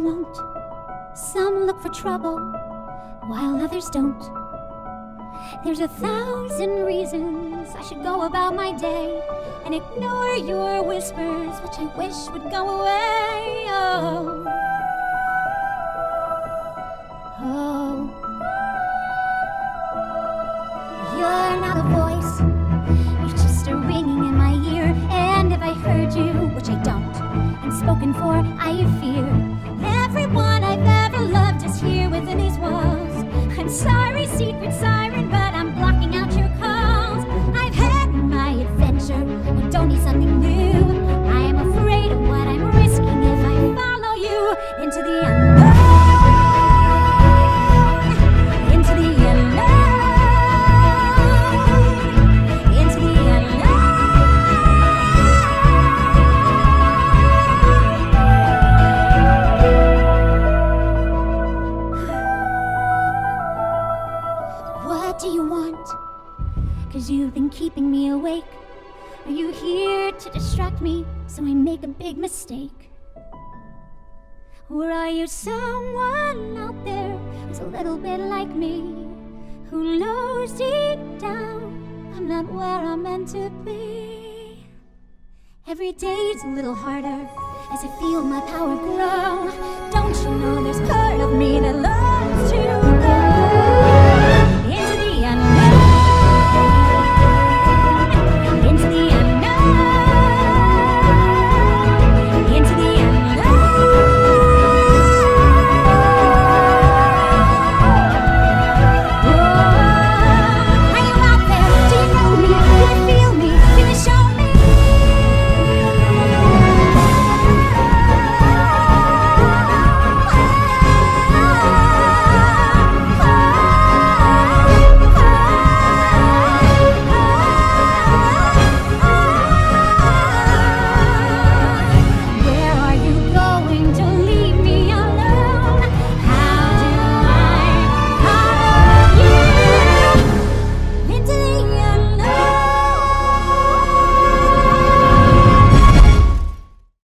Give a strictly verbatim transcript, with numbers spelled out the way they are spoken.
won't. Some look for trouble, while others don't. There's a thousand reasons I should go about my day and ignore your whispers, which I wish would go away. Oh, oh. You're not a voice, you're just a ringing in my ear. And if I heard you, which I don't, and spoken for, I fear. Everyone I've ever loved is here within these walls. I'm sorry, secret siren, but I'm blocking out your calls. I've had my adventure, I don't need something new. I am afraid of what I'm risking if I follow you into the unknown. Into the unknown. Into the What do you want? 'Cause you've been keeping me awake. Are you here to distract me so I make a big mistake? Or are you someone out there who's a little bit like me, who knows deep down I'm not where I'm meant to be? Every day's a little harder as I feel my power grow. Don't